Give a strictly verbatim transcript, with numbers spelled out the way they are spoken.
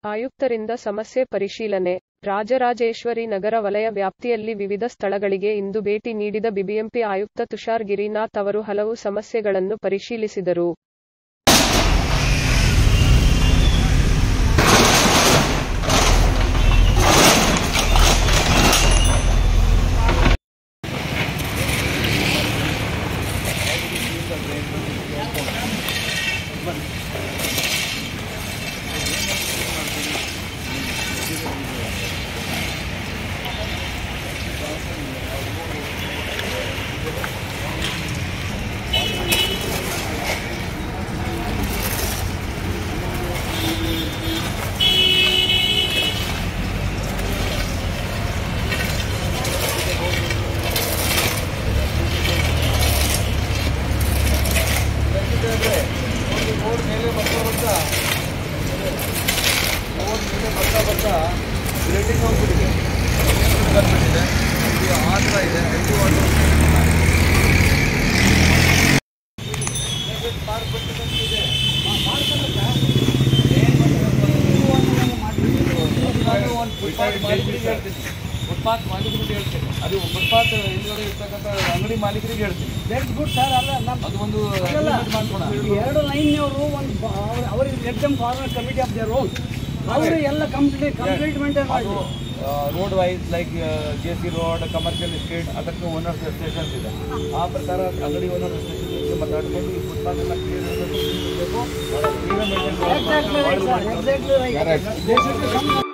ಆಯುಕ್ತರಿಂದ ಸಮಸ್ಯೆ ಪರಿಶೀಲನೆ. ರಾಜರಾಜೇಶ್ವರಿ ನಗರ ವಲಯ ವ್ಯಾಪ್ತಿಯಲ್ಲಿ ವಿವಿಧ ಸ್ಥಳಗಳಿಗೆ ಇಂದು ಭೇಟಿ ನೀಡಿದ ಬಿಬಿಎಂಪಿ ಆಯುಕ್ತ ತುಷಾರ್ ಗಿರಿನಾಥ್ ಅವರು ಹಲವು ಸಮಸ್ಯೆಗಳನ್ನು ಪರಿಶೀಲಿಸಿದರು. ರೋಡ್ ಮೇಲೆ ಬರ್ತಾ ಬರ್ತಾ ರೋಡ್ ಮೇಲೆ ಬರ್ತಾ ಬರ್ತಾ ಗ್ರೇಟಿಂಗ್ ಹೋಗ್ಬಿಟ್ಟಿದೆ, ಬಂದ್ಬಿಟ್ಟಿದೆ. ಆ ಥರ ಇದೆ. ಐದು ವಾಟರ್ ಪಾರ್ಕ್ ಇದೆ. ಒಂದು ಫುಟ್ಪಾತ್ ಮಾಲೀಕರಿಗೆ ಹೇಳ್ತೀನಿ ಫುಟ್ಪಾತ್ ಮಾಲೀಕರಿಗೆ ಹೇಳ್ತೀನಿ ಅದು ಫುಟ್ಪಾತ್ ಹಿಂದ್ಗಡೆ ಇರ್ತಕ್ಕಂಥ ಅಂಗಡಿ ಮಾಲೀಕರಿಗೆ ಹೇಳ್ತೀನಿ. Very good sir. ಅಲ್ಲ ಅದು ಒಂದು ಮಾಡ್ಕೊಳ ಎರಡು ಲೈನ್ನವರು ಒಂದು ಅವರಿಗೆ exam form a committee of their own ಅವರು ಎಲ್ಲ ಕಂಪ್ಲೀಟ್ ಕಂಪ್ಲೀಟ್ ಮೇಂಟೈನ್ ಮಾಡಿ road wise like J C road commercial estate ಅದಕ್ಕೆ ಓನರ್ಸ್ ರೆಸ್ಟ್ರಿಕ್ಷನ್ಸ್ ಇದೆ. ಆ ಪ್ರಕಾರ ಅಂಗಡಿ ಓನರ್ ರೆಸ್ಟ್ರಿಕ್ಷನ್ಸ್ ಮಾತಾಡಿಕೊಂಡು ಈ ಫುಟ್ಪಾತ್ ಎಲ್ಲ ಕ್ಲಿಯರ್ ಇರಬೇಕು. Exactly right sir, exactly right.